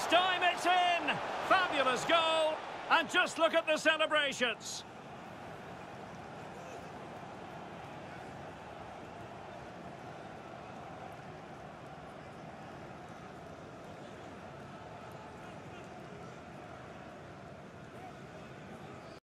This time it's in! Fabulous goal! And just look at the celebrations.